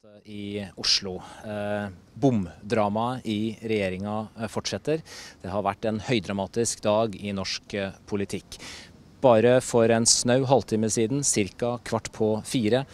I Oslo. Bomdramaet i regjeringa fortsetter. Det har vært en høydramatisk dag i norsk politikk. Bare for en snau halvtime siden, ca. 3:15,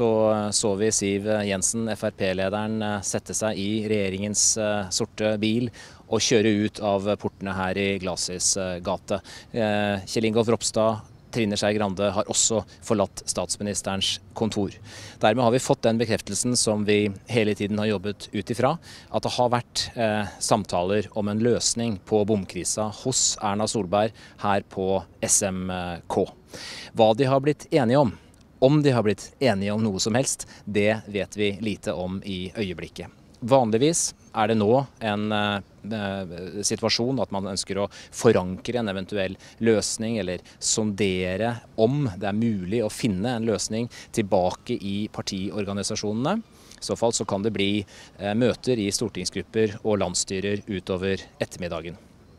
så vi Siv Jensen, Frp-lederen, sette seg i regjeringens sorte bil og kjøre ut av portene her i Glasis gate. Kjell Ingolf Ropstad, Trine Skei Grande har også forlatt statsministerens kontor. Dermed har vi fått den bekreftelsen som vi hele tiden har jobbet ut ifra, at det har vært samtaler om en løsning på bomkrisa hos Erna Solberg her på SMK. Hva de har blitt enige om de har blitt enige om noe som helst, det vet vi lite om i øyeblikket. Vanligvis det nå en situasjon at man ønsker å forankre en eventuell løsning eller sondere om det mulig å finne en løsning tilbake i partiorganisasjonene. I så fall så kan det bli møter i stortingsgrupper og landsstyrer utover ettermiddagen.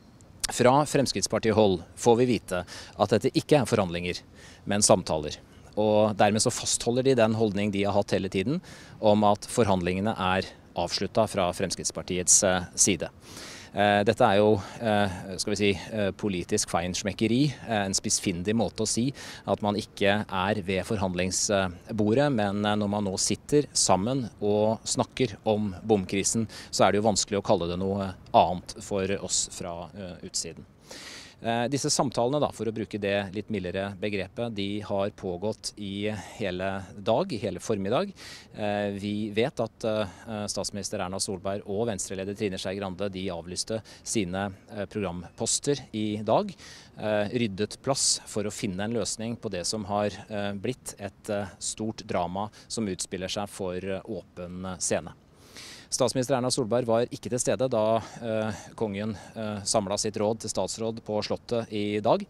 Fra Fremskrittspartihold får vi vite at dette ikke forhandlinger, men samtaler. Og dermed så fastholder de den holdning de har hatt hele tiden om at forhandlingene avsluttet fra Fremskrittspartiets side. Dette jo, skal vi si, politisk feinschmeckeri, en spissfindig måte å si at man ikke ved forhandlingsbordet, men når man nå sitter sammen og snakker om bomkrisen, så det jo vanskelig å kalle det noe annet for oss fra utsiden. Disse samtalene, for å bruke det litt mildere begrepet, de har pågått i hele dag, i hele formiddag. Vi vet at statsminister Erna Solberg og Venstre-leder Trine Skei Grande de avlyste sine programposter i dag. Ryddet plass for å finne en løsning på det som har blitt et stort drama som utspiller seg for åpen scene. Statsminister Erna Solberg var ikke til stede da kongen samlet sitt råd til statsråd på Slottet i dag.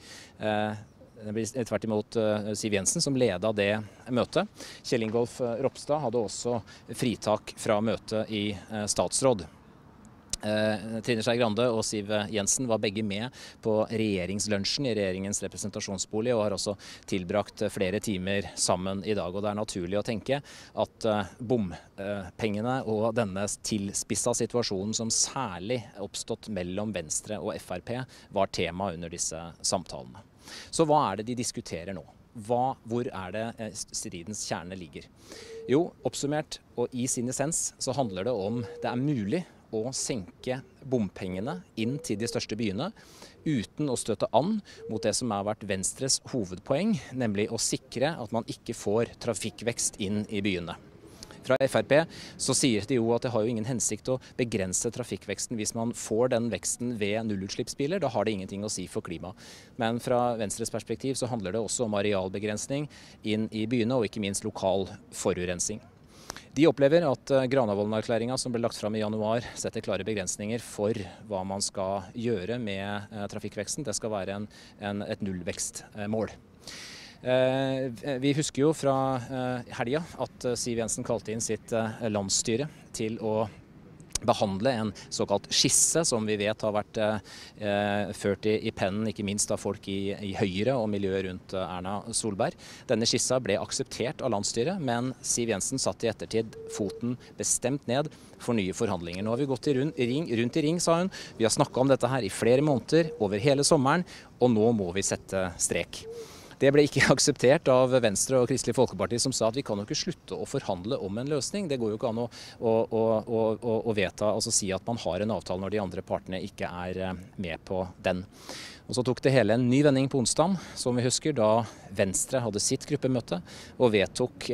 Det ble tvert imot Siv Jensen som ledet det møtet. Kjell Ingolf Ropstad hadde også fritak fra møtet i statsråd. Trine Skei Grande og Siv Jensen var begge med på regjeringslunsjen i regjeringens representasjonsbolig og har også tilbrakt flere timer sammen i dag. Og det naturlig å tenke at bompengene og denne tilspissede situasjonen som særlig oppstått mellom Venstre og Frp var tema under disse samtalene. Så hva det de diskuterer nå? Hvor det stridens kjerne ligger? Jo, oppsummert og i sin essens så handler det om det mulig å senke bompengene inn til de største byene uten å støte an mot det som har vært Venstres hovedpoeng, nemlig å sikre at man ikke får trafikkvekst inn i byene. Fra Frp så sier de jo at det har jo ingen hensikt å begrense trafikkveksten hvis man får den veksten ved nullutslippsbiler, da har det ingenting å si for klima. Men fra Venstres perspektiv så handler det også om arealbegrensning inn i byene og ikke minst lokal forurensning. De opplever at Granavolden-erklæringen som ble lagt fram i januar setter klare begrensninger for hva man skal gjøre med trafikkveksten. Det skal være et nullvekstmål. Vi husker jo fra helga at Siv Jensen kalte inn sitt landsstyre til å behandle en såkalt skisse som vi vet har vært ført i pennen, ikke minst av folk i Høyre og miljøet rundt Erna Solberg. Denne skissa ble akseptert av landsstyret, men Siv Jensen satt i ettertid foten bestemt ned for nye forhandlinger. Nå har vi gått rundt i ring, sa hun. Vi har snakket om dette her i flere måneder, over hele sommeren, og nå må vi sette strek. Det ble ikke akseptert av Venstre og Kristelig Folkeparti, som sa at vi kan jo ikke slutte å forhandle om en løsning. Det går jo ikke an å vedta, altså si at man har en avtale når de andre partene ikke med på den. Og så tok det hele en ny vending på onsdag, som vi husker, da Venstre hadde sitt gruppemøte og vedtok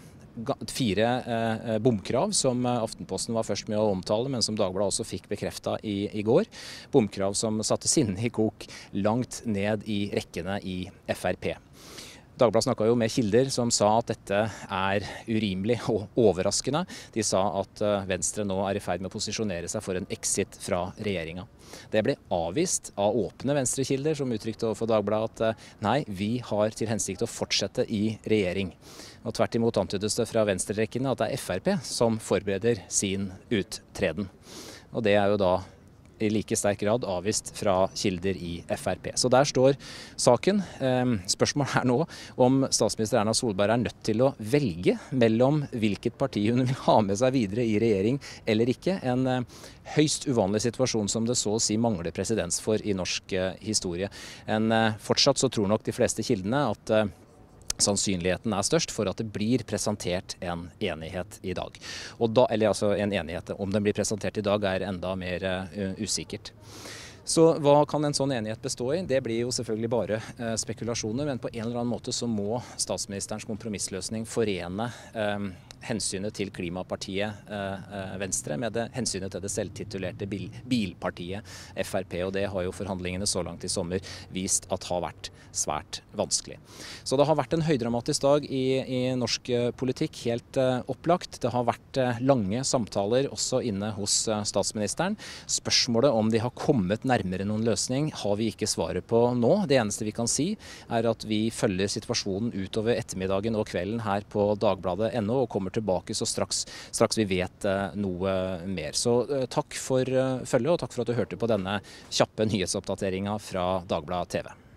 4 bomkrav som Aftenposten var først med å omtale, men som Dagbladet også fikk bekreftet i går. Bomkrav som satte sinne i kok langt ned i rekkene i Frp. Dagbladet snakket jo med kilder som sa at dette urimelig og overraskende. De sa at Venstre nå i ferd med å posisjonere seg for en exit fra regjeringen. Det ble avvist av åpne venstrekilder som uttrykte overfor Dagbladet at nei, vi har til hensikt å fortsette i regjering. Og tvert imot antydes det fra venstrerekkene at det Frp som forbereder sin uttreden. Og det jo da i like sterk grad avvist fra kilder i Frp. Så der står saken. Spørsmålet nå om statsminister Erna Solberg nødt til å velge mellom hvilket parti hun vil ha med seg videre i regjering eller ikke. En høyst uvanlig situasjon som det så å si mangler presedens for i norsk historie. Fortsatt så tror nok de fleste kildene at sannsynligheten størst for at det blir presentert en enighet i dag. En enighet. Om den blir presentert i dag enda mer usikkert. Så hva kan en sånn enighet bestå i? Det blir jo selvfølgelig bare spekulasjoner, men på en eller annen måte så må statsministerens kompromissløsning forene hensynet til klimapartiet Venstre med hensynet til det selvtitulerte bilpartiet Frp, og det har jo forhandlingene så langt i sommer vist at har vært svært vanskelig. Så det har vært en høydramatisk dag i norsk politikk, helt opplagt. Det har vært lange samtaler også inne hos statsministeren. Spørsmålet om de har kommet nærmere noen løsning har vi ikke svaret på nå. Det eneste vi kan si at vi følger situasjonen utover ettermiddagen og kvelden her på Dagbladet.no og kommer tilbake så straks vi vet noe mer. Så takk for følget, og takk for at du hørte på denne kjappe nyhetsoppdateringen fra Dagbladet TV.